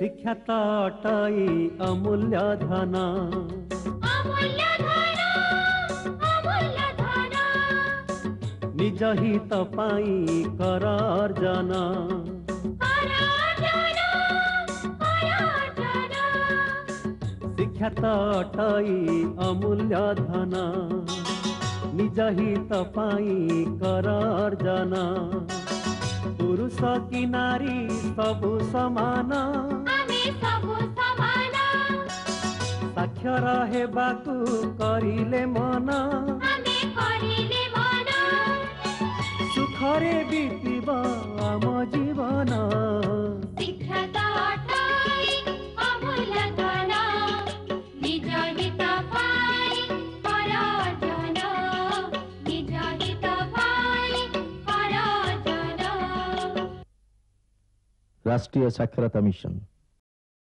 शिक्षा तो अटई अमूल्य धन निज हित पाई कर अर्जन शिक्षा तो अटई अमूल्य धन निज हित पाई कर अर्जन पुरुष कि नारी सबु समान साक्षर हेबाकु करिले मन सुखरे बीतिब आम जीवन राष्ट्रीय साक्षरता मिशन।